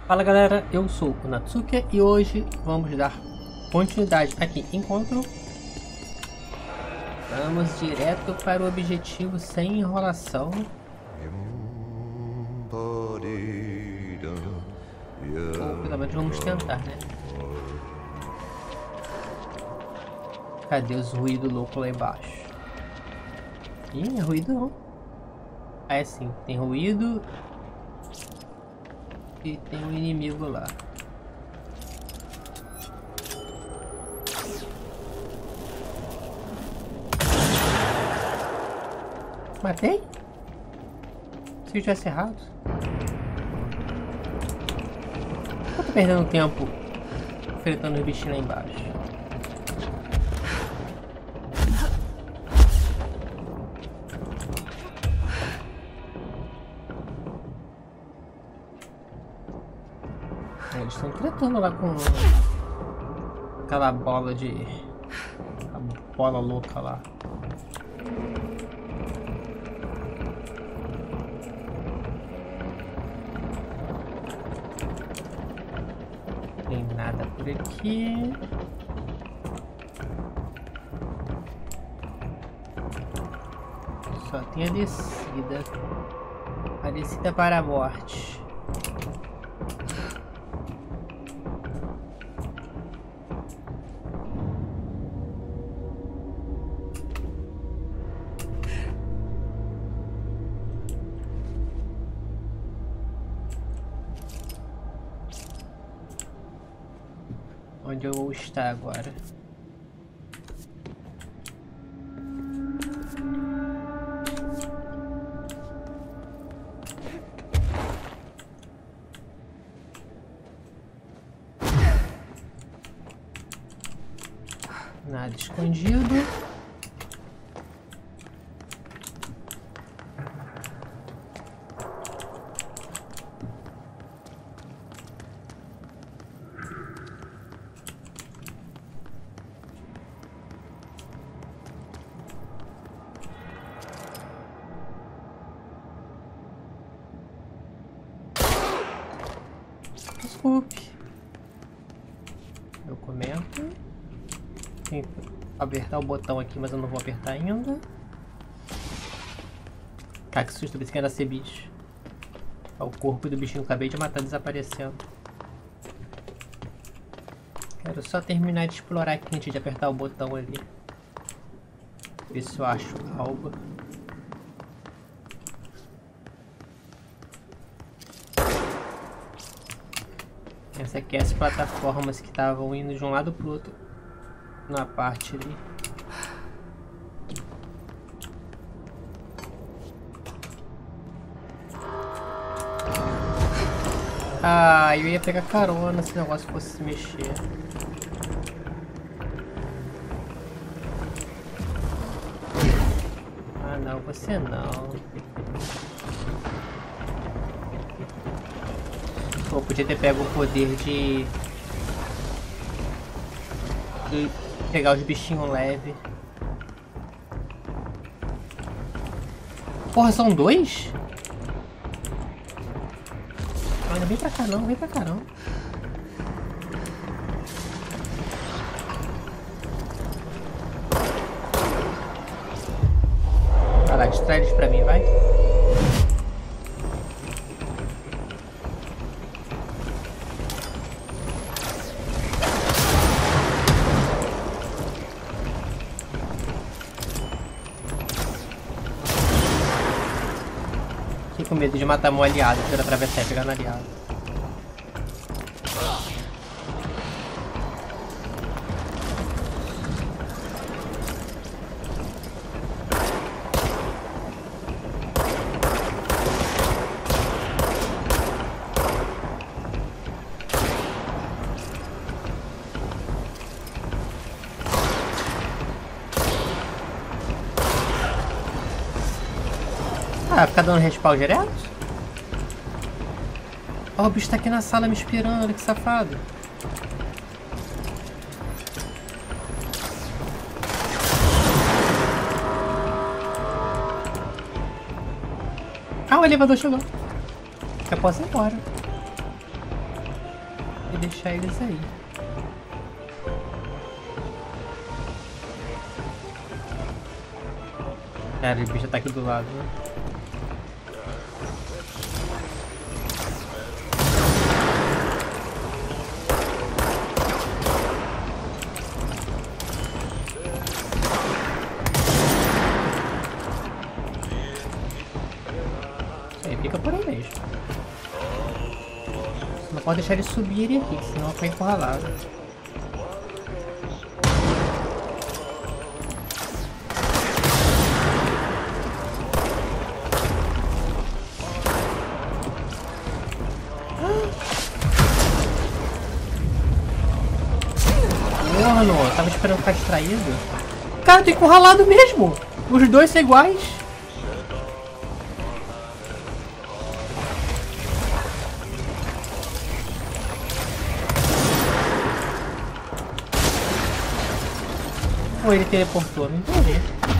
Fala galera, eu sou o Natsuki e hoje vamos dar continuidade aqui em Control. Vamos direto para o objetivo sem enrolação. Ou pelo menos vamos tentar, né? Cadê os ruídos loucos lá embaixo? Ih, não é ruído não. Ah, é sim, tem ruído. E tem um inimigo lá. Matei? Se eu tivesse errado. Eu tô perdendo tempo enfrentando os bichinhos lá embaixo. Eles estão tretando lá com aquela bola de... a bola louca lá. Tem nada por aqui. Só tem a descida. A descida para a morte. Onde eu vou estar agora? Nada escondido. Desculpe. Documento. Tem que apertar o botão aqui, mas eu não vou apertar ainda. Cara, que susto, pensei que era ser bicho. O corpo do bichinho que eu acabei de matar desaparecendo. Quero só terminar de explorar aqui antes de apertar o botão ali. Ver se eu acho algo. Essa aqui é as plataformas que estavam indo de um lado pro outro na parte ali. Ah, eu ia pegar carona se o negócio fosse se mexer. Ah não, você não. Pô, podia ter pego o poder de pegar os bichinhos leve. Porra, são dois? Ah, não vem pra cá não, vem pra cá não. Vai lá, distrai eles pra mim, vai. Com medo de matar meu aliado, quero atravessar e pegar no aliado. Ah, ficar dando respawn direto? Ó, o bicho tá aqui na sala me esperando, olha que safado. Ah, o elevador chegou. Eu posso ir embora. e deixar eles aí. Cara, o bicho tá aqui do lado, né? Aí fica por aí mesmo. Você não pode deixar eles subirem aqui, senão fica encurralado. Mano, tava esperando ficar distraído. Cara, tô encurralado mesmo. Os dois são iguais. Ou ele teleportou, não entendi.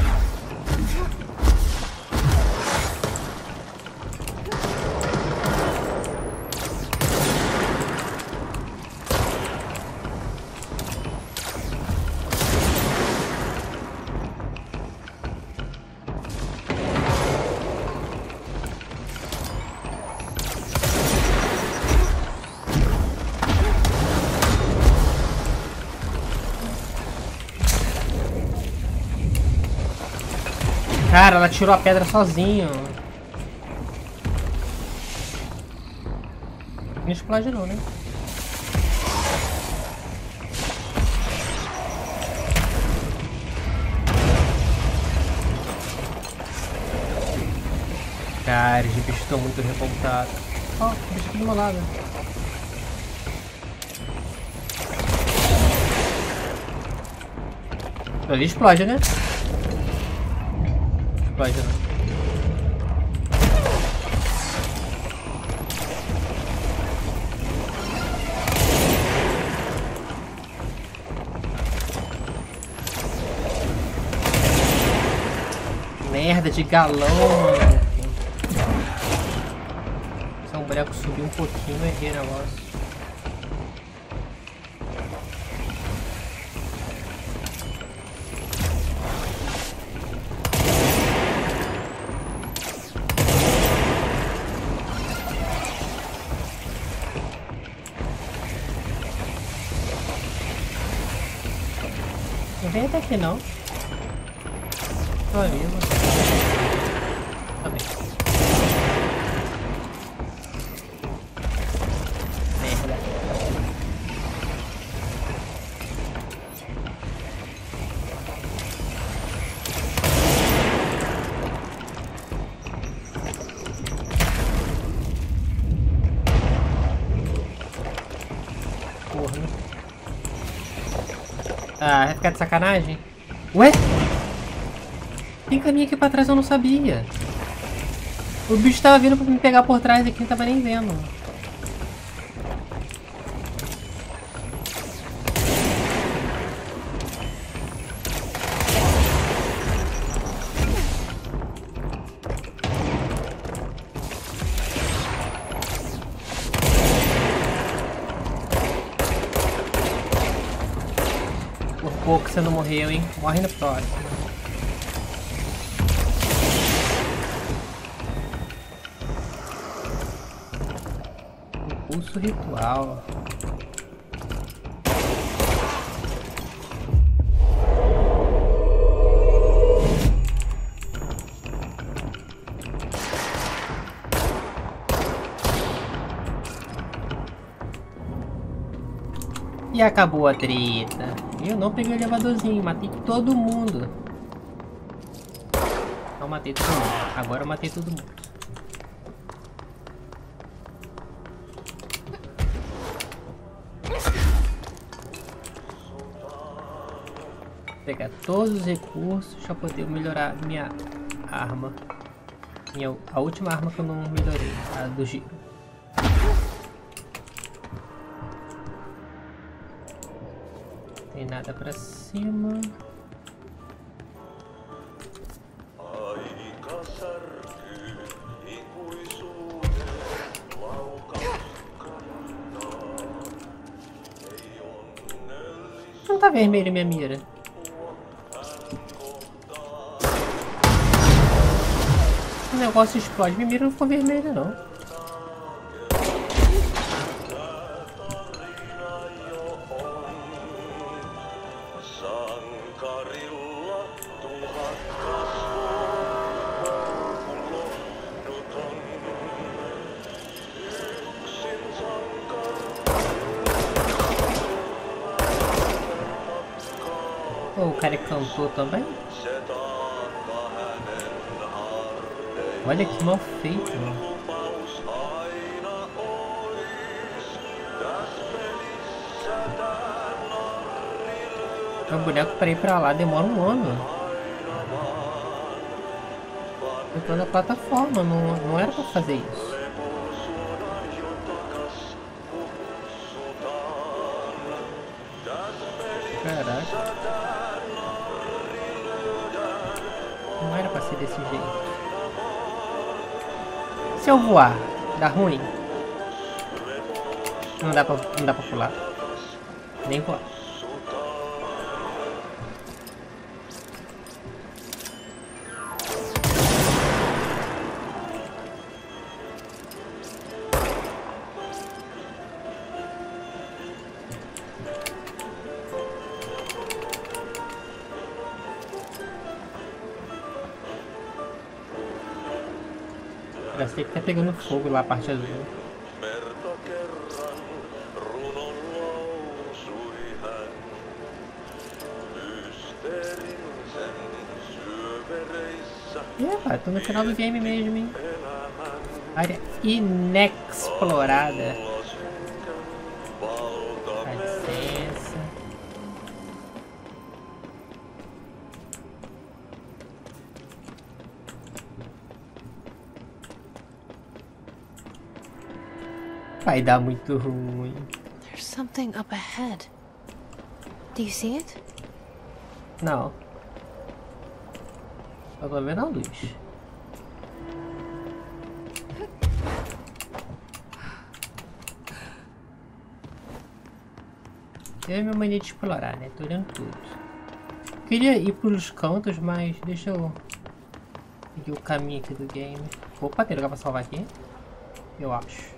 Cara, ela tirou a pedra sozinho. Não explode não, né? Cara, os bichos estão muito revoltados. Ó, o bicho aqui do meu lado. Ali explode, né? Explode não. Merda de galão, mano. Se um boneco subir um pouquinho, eu errei o negócio. Não vem até aqui não. Tô vivo. Tá bem. Merda. Porra. Ah, vai ficar de sacanagem? Ué? Tem caminho aqui pra trás, eu não sabia. O bicho tava vindo pra me pegar por trás aqui, não tava nem vendo. Por pouco você não morreu, hein? Morre no próximo. Pulso ritual. E acabou a treta. Eu não peguei o elevadorzinho, matei todo mundo. Não matei todo mundo. Agora eu matei todo mundo. Pegar todos os recursos para poder melhorar minha arma. A última arma que eu não melhorei, a do giro. Tem nada pra cima. não tá vermelho minha mira? O negócio explode, minha mira não ficou vermelha não. Oh, o cara cantou também? Olha que mal feito, mano. O boneco pra ir pra lá demora um ano. Eu tô na plataforma, não era pra fazer isso. Caraca. Não era pra ser desse jeito. Se eu voar, dá ruim? Não dá pra pular. Nem voar. Parece que tá pegando fogo lá a parte azul. Epa, tô no final do game mesmo, hein? Área inexplorada. Dá licença. Vai dar muito ruim. There's something up ahead. Do you see it? Não. Eu tô vendo a luz. Eu e minha mania de explorar, né? Tô olhando tudo. Queria ir pros cantos, mas deixa eu seguir o caminho aqui do game. Opa, tem lugar pra salvar aqui? Eu acho.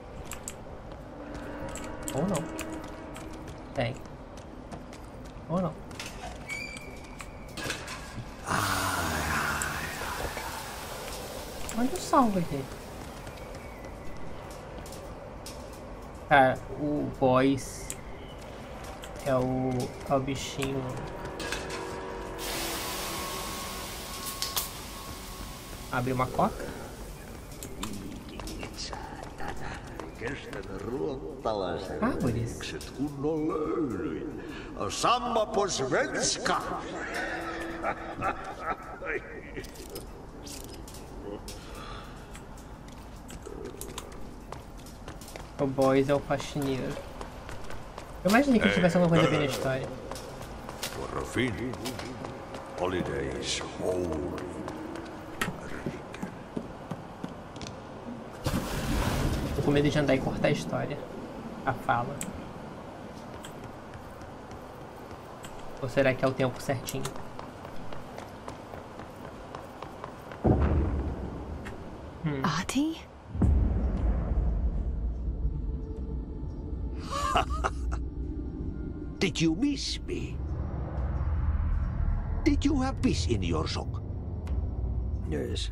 Ou não. Tem. Ou não. Onde eu salvo aqui? Cara, o boss é o bichinho. Abrir uma coca? Árvores. Samba på svenska! O boss é o faxineiro. Eu imaginei que tivesse alguma coisa a ver na história. For a fin, holidays holy. Tô com medo de andar e cortar a história. A fala. Ou será que é o tempo certinho? Ahti? Did you miss me? Did you have peace in your song? Yes.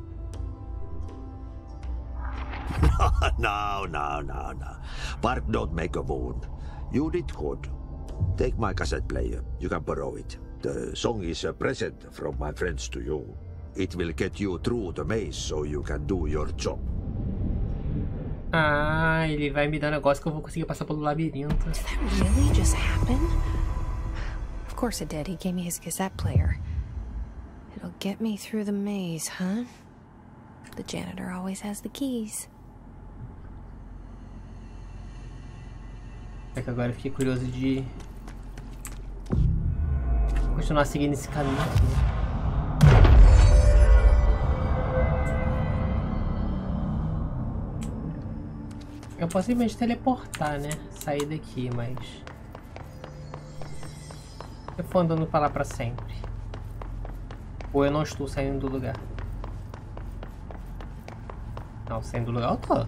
No. Bark don't make a wound. You did good. Take my cassette player. You can borrow it. The song is a present from my friends to you. It will get you through the maze so you can do your job. Ah, ele vai me dar um negócio que eu vou conseguir passar pelo labirinto. Did that really just happen? Of course it did. He gave me his cassette player. It'll get me through the maze, huh? The janitor always has the keys. É que agora eu fiquei curioso de continuar seguindo esse caminho aqui. Eu posso simplesmente teleportar, né? Sair daqui, mas... Eu vou andando pra lá pra sempre. Ou eu não estou saindo do lugar? Não, saindo do lugar eu tô.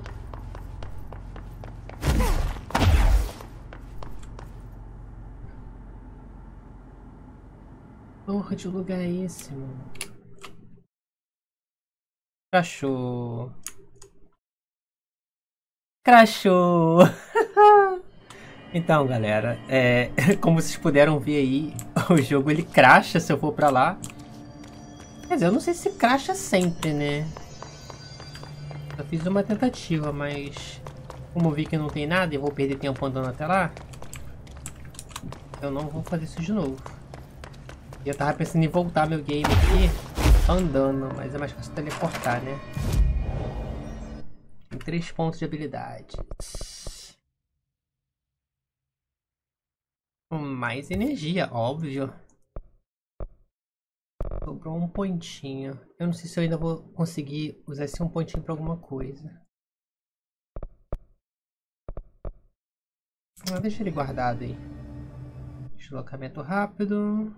Porra de lugar é esse, mano? Crashou. Crashou. Então, galera, como vocês puderam ver aí, o jogo ele crasha se eu for pra lá. Quer dizer, eu não sei se crasha sempre, né? Eu fiz uma tentativa, mas como eu vi que não tem nada e vou perder tempo andando até lá, eu não vou fazer isso de novo. E eu tava pensando em voltar meu game aqui andando, mas é mais fácil teleportar, né? Tem 3 pontos de habilidade. Mais energia, óbvio. Sobrou um pontinho. Eu não sei se eu ainda vou conseguir usar esse um pontinho pra alguma coisa. Deixa ele guardado aí. Deslocamento rápido.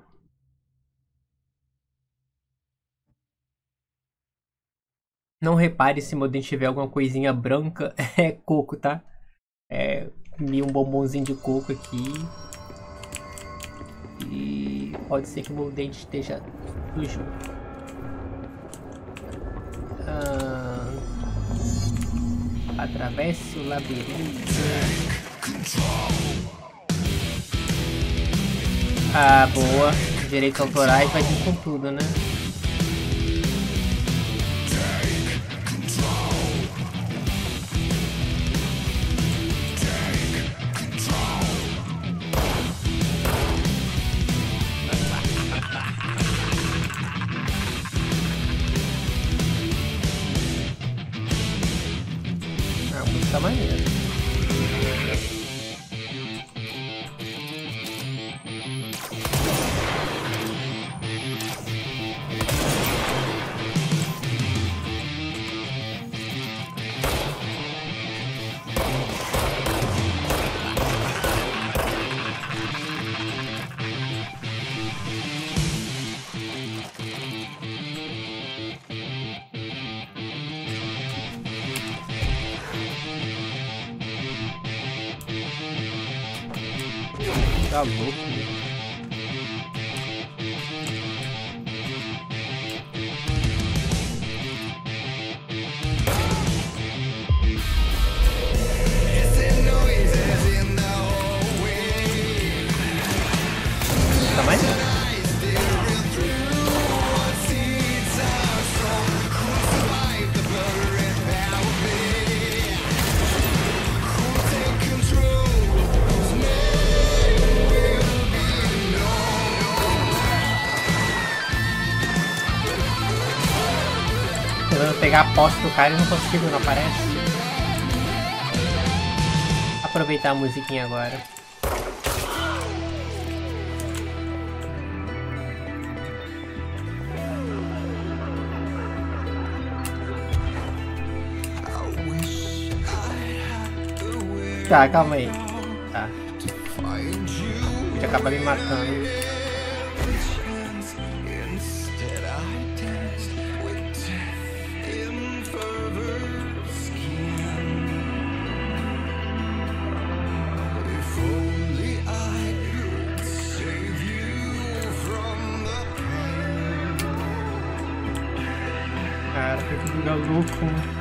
Não repare se meu dente tiver alguma coisinha branca. É coco, tá? Comi um bombonzinho de coco aqui. E pode ser que o meu dente esteja sujo. Atravesse o labirinto. Ah, boa. Direitos autorais vai vir com tudo, né? Tá maneiro. Tá louco, meu. Tá mais nada. Tentando pegar a posse do cara e não consigo, não aparece. Aproveitar a musiquinha agora. Tá, calma aí. Tá. Ele acaba me matando. Cara, que lugar louco.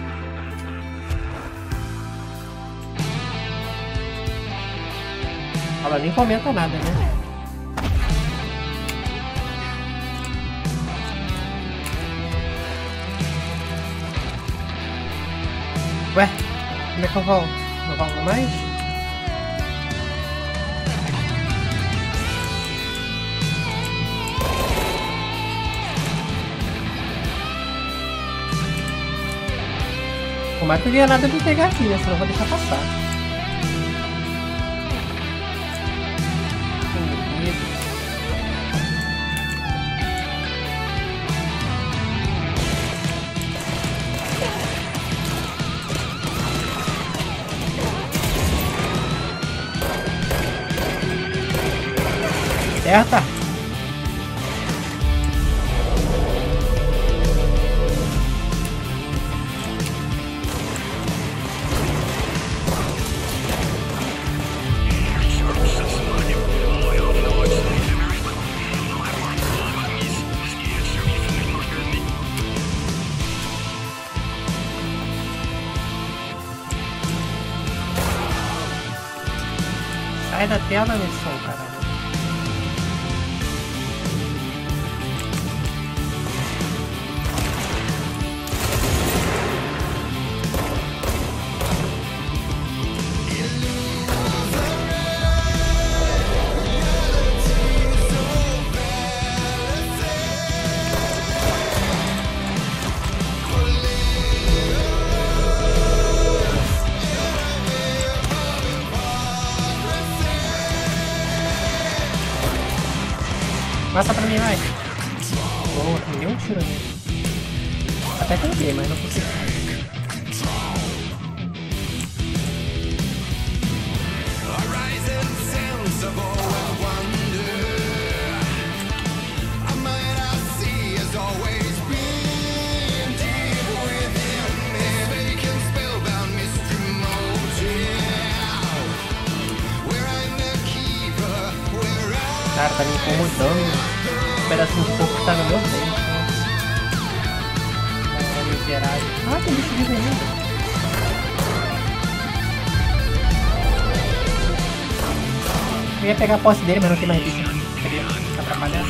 Ela nem comenta nada, né? Ué, como é que eu volto? Não volto mais? O mais não teria nada de pegar aqui, né? Senão eu vou deixar passar. Acerta! Sai da tela, missão, caralho. Passa pra mim, vai. Boa, não deu um tiro nele. Até tentei, mas não consegui. Cara, tá me incomodando. Um pedacinho de corpo que tá no meu dente. É miserável. Ah, tem bicho vivo ainda. Eu ia pegar a posse dele, mas não tem mais bicho. Queria atrapalhar.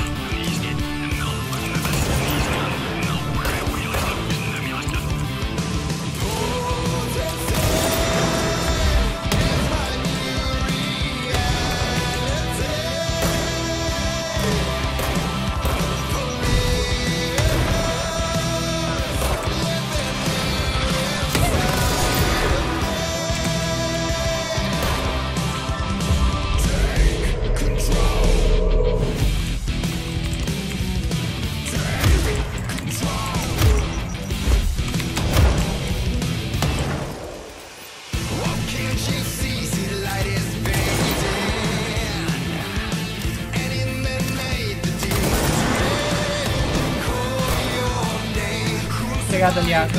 Obrigado, aliado.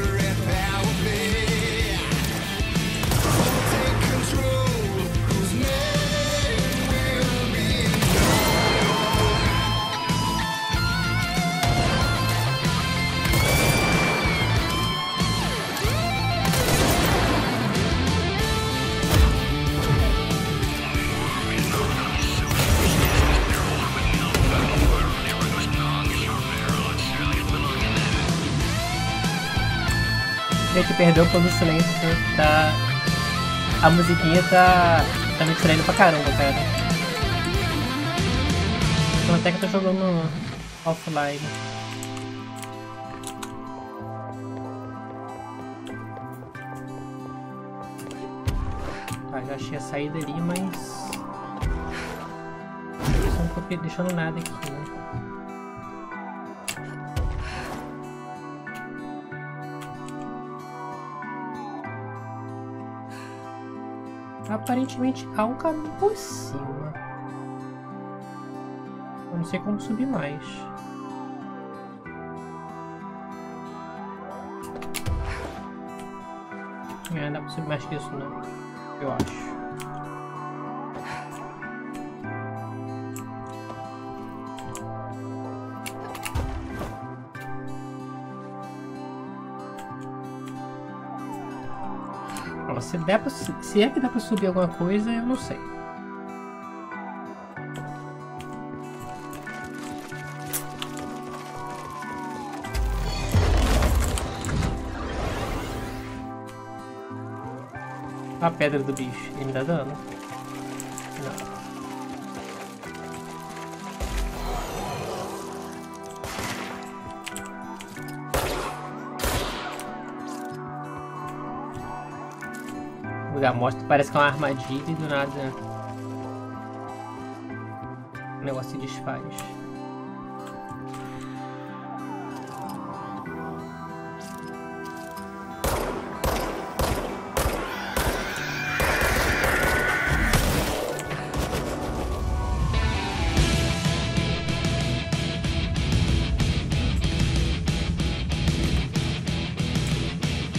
Gente, perdão pelo silêncio, tá... A musiquinha tá me distraindo pra caramba, cara. Então até que eu tô jogando offline. Tá, já achei a saída ali, mas... Não tô deixando nada aqui, né? Aparentemente há um caminho por cima. Eu não sei como subir mais. Não dá pra subir mais que isso não. Eu acho. Se é que dá pra subir alguma coisa, eu não sei. A pedra do bicho, ele me dá dano? Não. O lugar mostra, parece que é uma armadilha e do nada o negócio se desfaz.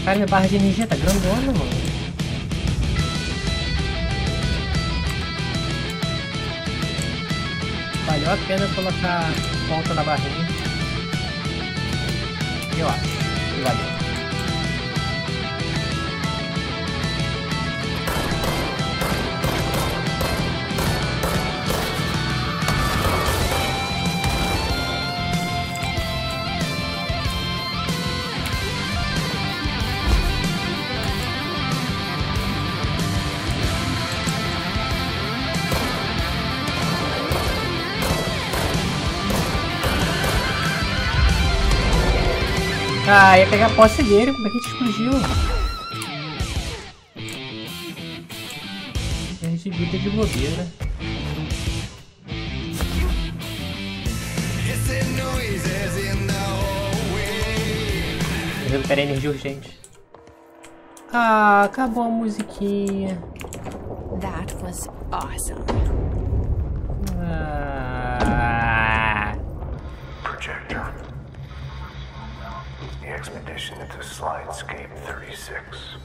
Cara, minha barra de energia tá grandona, mano. Valeu a pena colocar ponta na barrinha. Eu acho. Valeu. Ah, ia pegar a posse dele, como é que a gente explodiu? A gente grita de bobeira. Eu recuperei energia urgente. Ah, acabou a musiquinha. That was awesome. Projector. The expedition into Slidescape 36.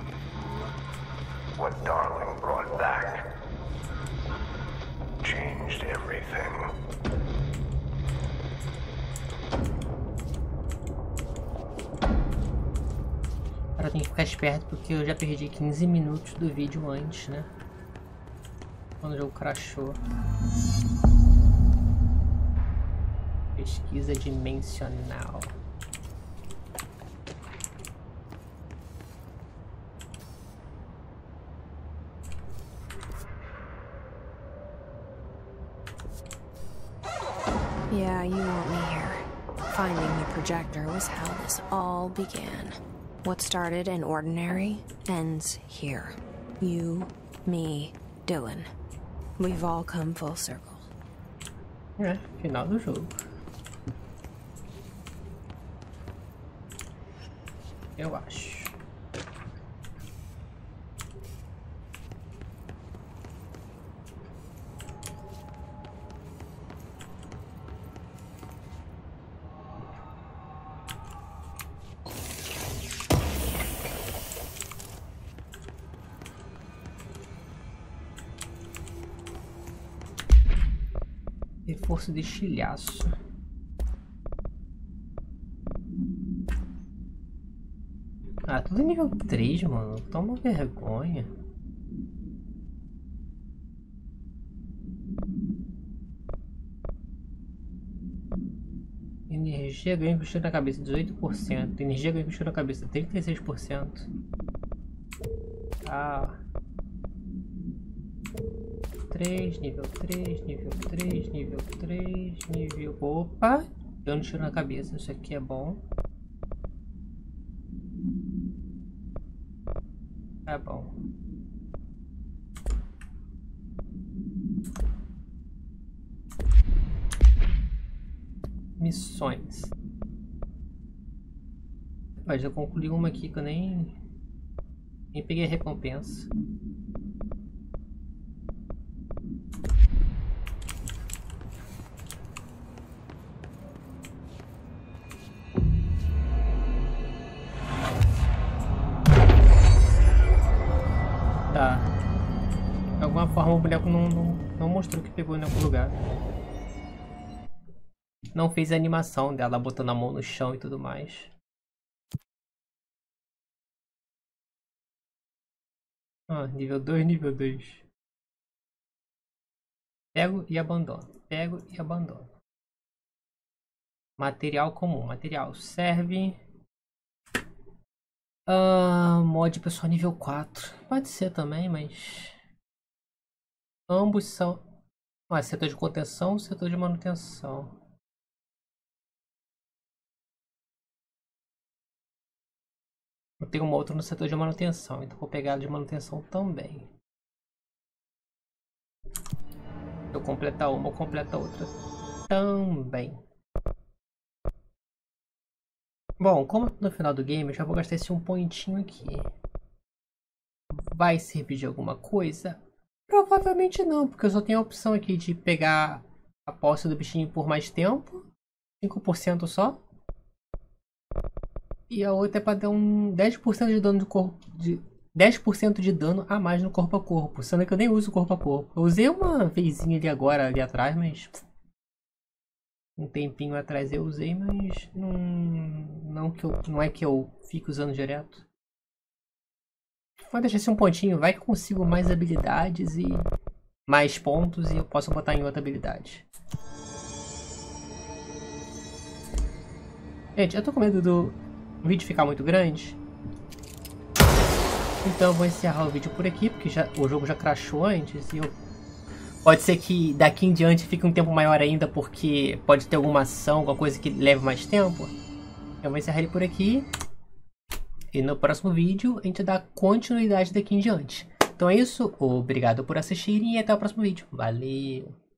What Darling brought back changed everything. Agora tem que ficar esperto porque eu já perdi 15 minutos do vídeo antes, né? Quando o jogo crashou. Pesquisa dimensional. Yeah, you want me here. Finding the projector was how this all began. What started in ordinary ends here. You, me, Dylan. We've all come full circle. É, final do jogo. Eu acho. Reforço de estilhaço. Ah, tudo nível 3, mano. Toma vergonha. Energia ganho com na cabeça 18%. Energia ganho com na cabeça 36%. Ah. 3, nível 3, nível 3, nível 3, nível... Opa! Deu um tiro na cabeça, isso aqui é bom. Tá bom. Missões. Mas já concluí uma aqui que eu nem peguei a recompensa. Tá. De alguma forma o boneco não mostrou que pegou em algum lugar. Não fez a animação dela botando a mão no chão e tudo mais. Ah, nível 2, nível 2. Pego e abandono. Pego e abandono. Material comum. Material serve. Mod pessoal nível 4. Pode ser também, mas... Ambos são... Ah, setor de contenção, setor de manutenção. Eu tenho uma outra no setor de manutenção, então vou pegar a de manutenção também. Se eu completar uma, eu completo a outra também. Bom, como no final do game, eu já vou gastar esse um pontinho aqui. Vai servir de alguma coisa? Provavelmente não, porque eu só tenho a opção aqui de pegar a posse do bichinho por mais tempo. 5% só. E a outra é pra dar um 10% de dano de corpo. 10% de dano a mais no corpo a corpo. Sendo que eu nem uso corpo a corpo. Eu usei uma vezinha ali agora, ali atrás, mas... Um tempinho atrás eu usei, mas não é que eu fico usando direto. Vou deixar assim um pontinho. Vai que eu consigo mais habilidades e mais pontos e eu posso botar em outra habilidade. Gente, eu tô com medo do vídeo ficar muito grande. Então eu vou encerrar o vídeo por aqui, porque o jogo já crashou antes e pode ser que daqui em diante fique um tempo maior ainda, porque pode ter alguma ação, alguma coisa que leve mais tempo. Eu vou encerrar ele por aqui. E no próximo vídeo a gente dá continuidade daqui em diante. Então é isso, obrigado por assistirem e até o próximo vídeo. Valeu!